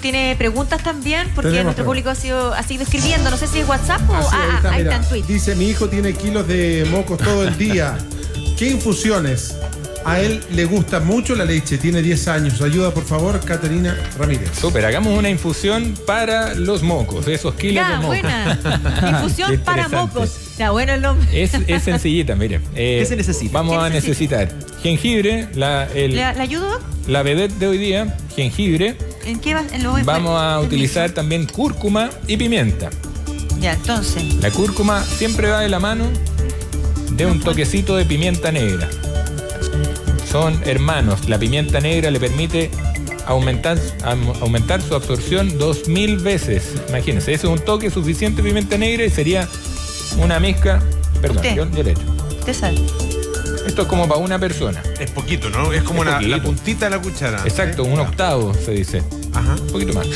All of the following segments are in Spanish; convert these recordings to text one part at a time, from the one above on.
tiene preguntas también, porque nuestro público ha seguido escribiendo. No sé si es WhatsApp o... ahí está en Twitter. Dice, mi hijo tiene kilos de mocos todo el día. ¿Qué infusiones? A él le gusta mucho la leche, tiene 10 años. Ayuda, por favor, Caterina Ramírez. Súper, hagamos una infusión para los mocos, esos kilos de mocos. Buena. Infusión para mocos. Ya, bueno el nombre. Es sencillita, mire. ¿Qué se necesita? Vamos a necesitar jengibre, ¿Le ayudo? la vedette de hoy día, jengibre. ¿En qué va? Vamos a utilizar también cúrcuma y pimienta. Ya, entonces. La cúrcuma siempre va de la mano de un toquecito de pimienta negra. Son hermanos. La pimienta negra le permite aumentar su absorción 2000 veces. Imagínense, ese es un toque suficiente de pimienta negra y sería una mezcla. Perdón, yo le echo. Usted sabe. Esto es como para una persona. Es poquito, ¿no? Es como la puntita de la cuchara. Exacto, un octavo se dice. Ajá. Un poquito más.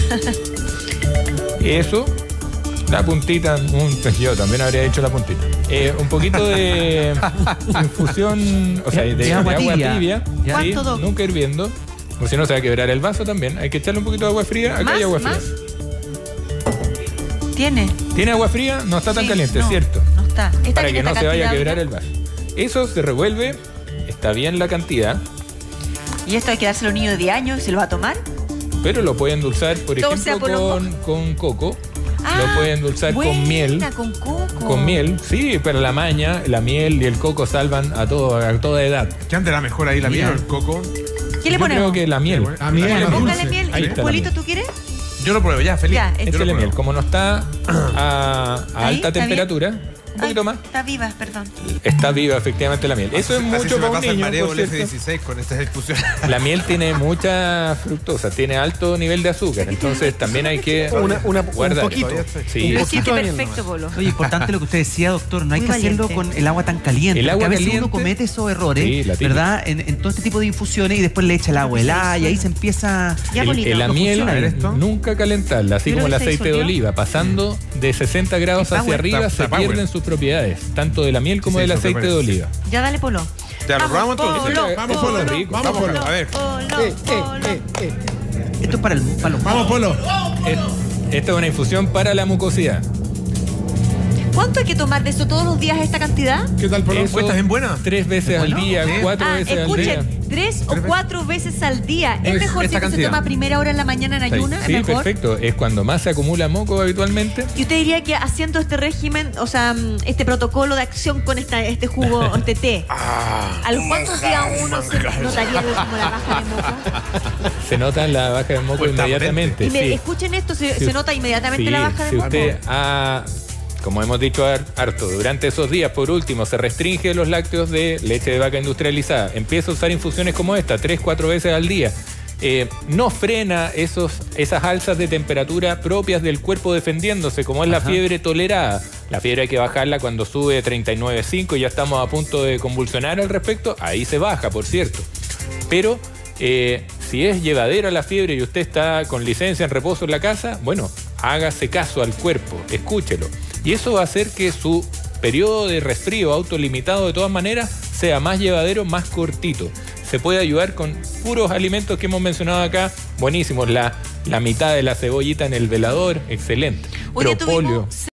Eso, la puntita, yo también habría hecho la puntita. Un poquito de infusión, o sea, de agua tibia. ¿Sí? Nunca hirviendo. O si no, se va a quebrar el vaso también. Hay que echarle un poquito de agua fría. Acá hay agua fría. ¿Tiene agua fría? No está tan caliente, es cierto. No está. Para que no se vaya a quebrar el vaso. Eso se revuelve, está bien la cantidad. ¿Y esto hay que dárselo a un niño de 10 años y se lo va a tomar? Pero lo puede endulzar, por ejemplo, con coco. Lo puede endulzar con miel. Con coco. Con miel, sí, pero la maña, la miel y el coco salvan a toda edad. ¿Qué andará mejor ahí, la miel o el coco? ¿Qué le ponemos? Yo creo que la miel. Póngale miel. ¿Polito tú quieres? Yo lo pruebo, ya, feliz. Ya, échale miel. Como no está a alta temperatura, un poquito más. Está viva, perdón. Está viva, efectivamente, la miel. Eso es mucho para un niño. Mareo el F16 con esta discusión. La miel tiene mucha fructosa, tiene alto nivel de azúcar, entonces también hay que guardar. Un poquito. Sí. Lo siente perfecto, Polo. Oye, importante lo que usted decía, doctor, no hay que hacerlo con el agua tan caliente. El agua porque a veces caliente, uno comete esos errores, ¿verdad? En todo este tipo de infusiones y después le echa el agua helada y ahí se empieza... La miel nunca calentarla, así como el aceite de oliva, pasando de 60 grados hacia arriba se pierden sus propiedades, tanto de la miel como del aceite de oliva. Ya dale, Polo. Ya lo probamos entonces. Vamos, Polo. Rico. Vamos, Polo. A ver. Esto es para los Vamos, Polo. Esta es una infusión para la mucosidad. ¿Cuánto hay que tomar de eso todos los días esta cantidad? ¿Qué tal, Polo? ¿Estás en buena? 3 veces al día, 4 veces al día. Escuchen, 3 o 4 veces al día. ¿Es mejor si se toma a primera hora en la mañana en ayuna? Sí, ¿Es mejor? perfecto. Es cuando más se acumula moco habitualmente. ¿Y usted diría que haciendo este régimen, o sea, este protocolo de acción con este jugo, este té, ¿a los cuántos días uno se notaría como la baja de moco? Se nota la baja de moco inmediatamente. Y escuchen esto, se nota inmediatamente la baja de moco. Si usted como hemos dicho harto, durante esos días, por último, se restringe los lácteos de leche de vaca industrializada. Empieza a usar infusiones como esta, 3, 4 veces al día. No frena esas alzas de temperatura propias del cuerpo defendiéndose, como es la fiebre tolerada. La fiebre hay que bajarla cuando sube 39,5 y ya estamos a punto de convulsionar al respecto. Ahí se baja, por cierto. Pero si es llevadera la fiebre y usted está con licencia en reposo en la casa, bueno, hágase caso al cuerpo, escúchelo. Y eso va a hacer que su periodo de resfrío autolimitado de todas maneras sea más llevadero, más cortito. Se puede ayudar con puros alimentos que hemos mencionado acá, buenísimos. La mitad de la cebollita en el velador, excelente. Propóleo.